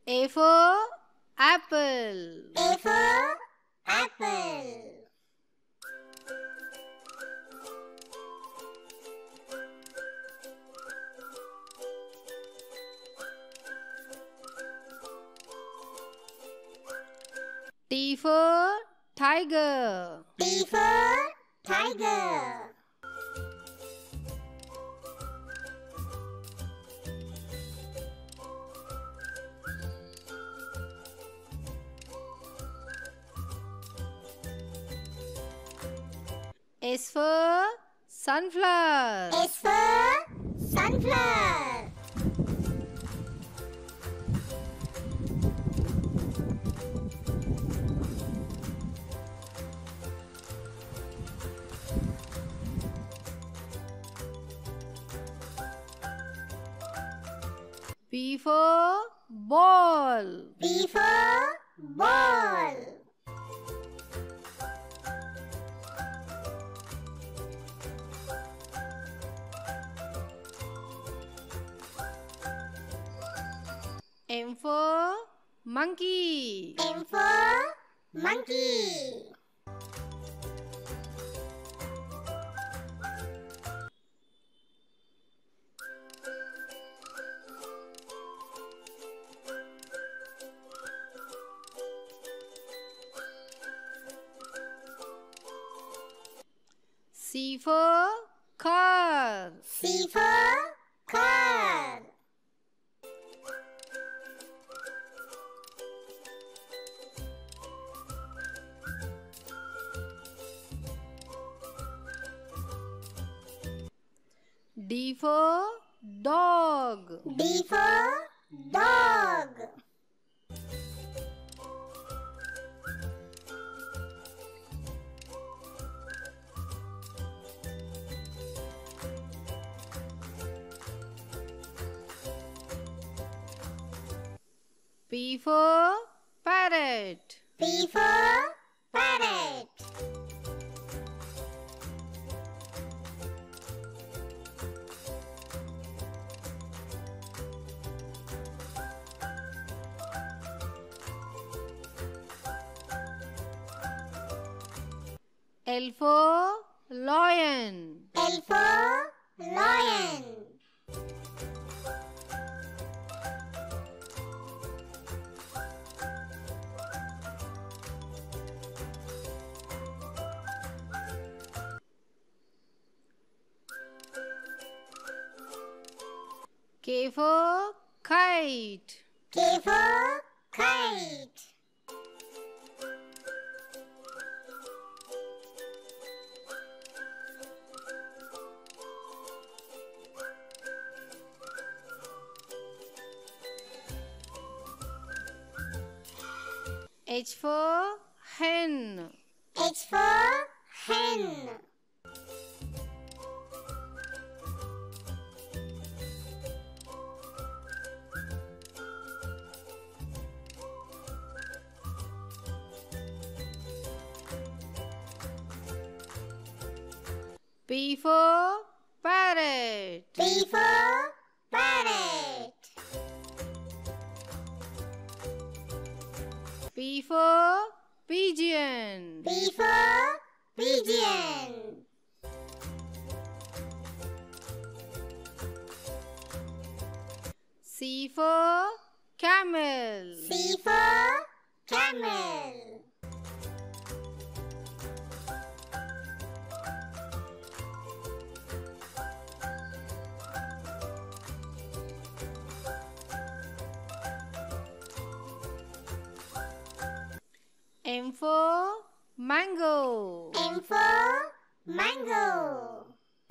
A for apple. A for apple. T for tiger. T for tiger. S for sunflower. S for sunflower. B for ball. B for ball. M for monkey. M for monkey. C for car. C for car. D for dog. D for dog. P for parrot. P for parrot. L for lion. L for lion. K for kite. K for kite. H for hen. H for hen. P for parrot. P for parrot. P for pigeon. P for pigeon. C for camel. C for camel. M for mango. M for mango.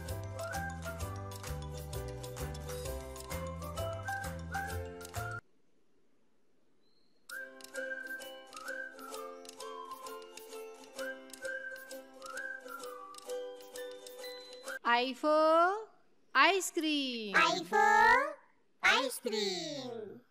I for ice cream. I for ice cream.